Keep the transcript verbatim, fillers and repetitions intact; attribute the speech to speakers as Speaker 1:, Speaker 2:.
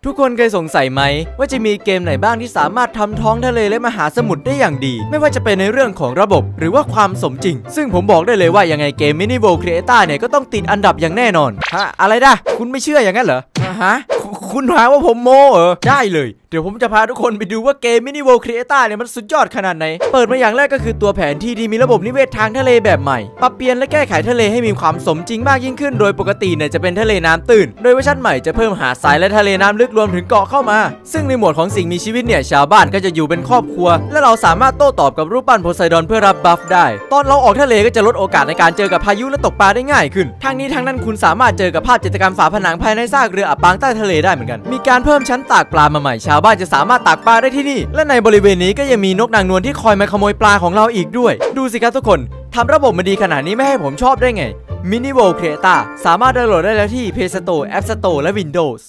Speaker 1: ทุกคนเคยสงสัยไหมว่าจะมีเกมไหนบ้างที่สามารถทำท้องทะเลและมหาสมุทรได้อย่างดีไม่ว่าจะเป็นในเรื่องของระบบหรือว่าความสมจริงซึ่งผมบอกได้เลยว่ายังไงเกม Mini World Creator เนี่ยก็ต้องติดอันดับอย่างแน่นอนฮะอะไรนะคุณไม่เชื่ออย่างนั้นเหรอฮะคุณหาว่าผมโม้เหรอได้เลยเดี๋ยวผมจะพาทุกคนไปดูว่าเกม Mini World Creator เนี่ยมันสุดยอดขนาดไหนเปิดมาอย่างแรกก็คือตัวแผนที่ที่มีระบบนิเวศทางทะเลแบบใหม่ปรับเปลี่ยนและแก้ไขทะเลให้มีความสมจริงมากยิ่งขึ้นโดยปกติเนี่ยจะเป็นทะเลน้ำตื้นโดยเวอร์ชันใหม่จะเพิ่มหาดทรายและทะเลน้ำลึกรวมถึงเกาะเข้ามาซึ่งในหมวดของสิ่งมีชีวิตเนี่ยชาวบ้านก็จะอยู่เป็นครอบครัวและเราสามารถโต้ตอบกับรูปปั้นโพไซดอนเพื่อรับบัฟได้ตอนเราออกทะเลก็จะลดโอกาสในการเจอกับพายุและตกปลาได้ง่ายขึ้นทางนี้ทางนั้นคุณสามารถเจอกับภาพจิตรกรรมฝาผนังภายในซากเรืออับปางใต้ทะเลได้เหมือนกันมีการเพิ่มชั้นตากปลามาใหม่ชาวบ้านจะสามารถตากปลาได้ที่นี่และในบริเวณนี้ก็ยังมีนกนางนวลที่คอยมาขโมยปลาของเราอีกด้วยดูสิครับทุกคนทำระบบมาดีขนาดนี้ไม่ให้ผมชอบได้ไง Mini World Creator สามารถดาวน์โหลดได้แล้วที่ Play Store App Store และ Windows